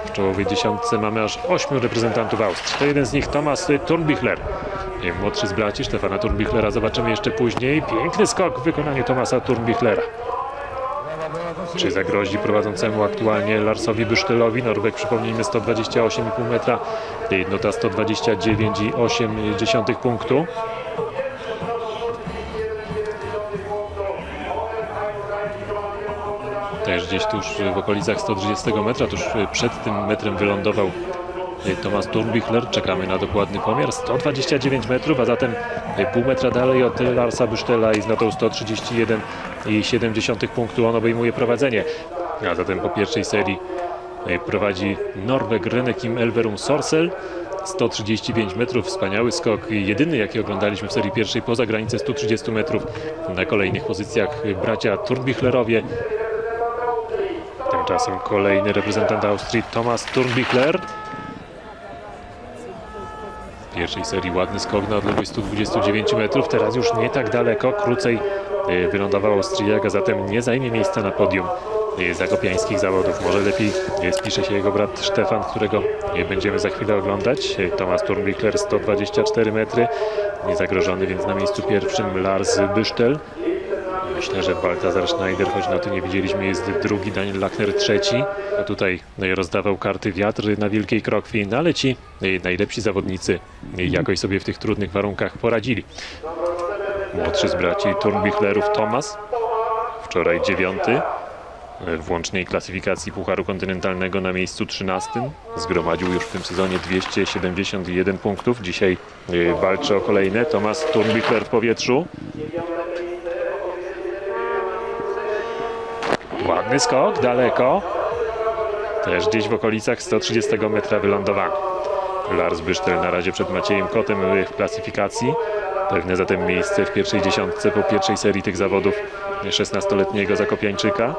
W czołowej dziesiątce mamy aż 8 reprezentantów Austrii. To jeden z nich Thomas Thurnbichler, młodszy z braci Stefana Thurnbichlera. Zobaczymy jeszcze później. Piękny skok w wykonaniu Thomasa Thurnbichlera. Czy zagrozi prowadzącemu aktualnie Larsowi Büstelowi? Norweg, przypomnijmy, 128,5 metra. Jednota 129,8 punktu. Też gdzieś tuż w okolicach 130 metra, tuż przed tym metrem wylądował Thomas Thurnbichler. Czekamy na dokładny pomiar. 129 metrów, a zatem pół metra dalej od Larsa Büstela i z notą 131,7 punktu on obejmuje prowadzenie. A zatem po pierwszej serii prowadzi Norweg Renekim Elverum Sorsel. 135 metrów, wspaniały skok, jedyny jaki oglądaliśmy w serii pierwszej poza granicę 130 metrów. Na kolejnych pozycjach bracia Thurnbichlerowie. Tymczasem kolejny reprezentant Austrii, Thomas Thurnbichler. W pierwszej serii ładny skok na odległość 129 metrów, teraz już nie tak daleko, krócej wylądował Austriak, a zatem nie zajmie miejsca na podium zakopiańskich zawodów. Może lepiej spisze się jego brat Stefan, którego będziemy za chwilę oglądać. Thomas Thurnbichler 124 metry, niezagrożony więc na miejscu pierwszym Lars Büstel. Myślę, że Balthasar Schneider, choć na to nie widzieliśmy, jest drugi, Daniel Lachner trzeci. A tutaj rozdawał karty wiatr na Wielkiej Krokwi, no ale ci najlepsi zawodnicy jakoś sobie w tych trudnych warunkach poradzili. Młodszy z braci Thurnbichlerów Thomas, wczoraj 9. w łącznej klasyfikacji Pucharu Kontynentalnego na miejscu 13. Zgromadził już w tym sezonie 271 punktów. Dzisiaj walczy o kolejne. Thomas Thurnbichler w powietrzu. Ładny skok, daleko. Też gdzieś w okolicach 130 metra wylądowany. Lars Büstel na razie przed Maciejem Kotem w klasyfikacji. Pewne zatem miejsce w pierwszej dziesiątce po pierwszej serii tych zawodów 16-letniego zakopiańczyka.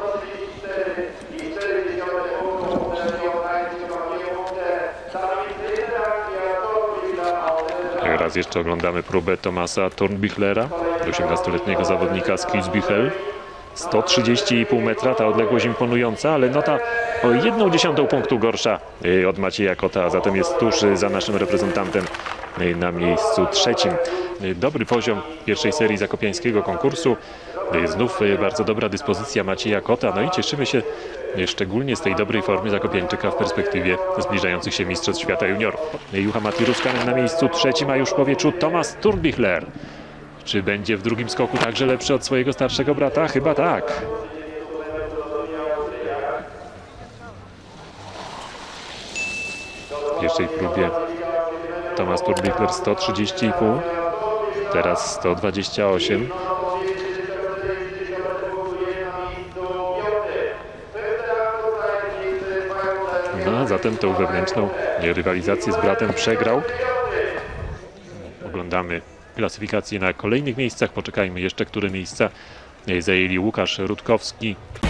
Raz jeszcze oglądamy próbę Thomasa Thurnbichlera, 18-letniego zawodnika z Kitzbühel. 130,5 metra, ta odległość imponująca, ale nota o 1/10 punktu gorsza od Macieja Kota, a zatem jest tuż za naszym reprezentantem na miejscu trzecim. Dobry poziom pierwszej serii zakopiańskiego konkursu. Znów bardzo dobra dyspozycja Macieja Kota, no i cieszymy się szczególnie z tej dobrej formy zakopiańczyka w perspektywie zbliżających się Mistrzostw Świata Juniorów. Juha Matti Ruskanen na miejscu trzecim, a już w powietrzu Thomas Thurnbichler. Czy będzie w drugim skoku także lepszy od swojego starszego brata? Chyba tak. W pierwszej próbie Thomas Thurnbichler 130,5. Teraz 128. No a zatem tą wewnętrzną rywalizację z bratem przegrał. Oglądamy klasyfikację na kolejnych miejscach. Poczekajmy jeszcze, które miejsca zajęli Łukasz Rutkowski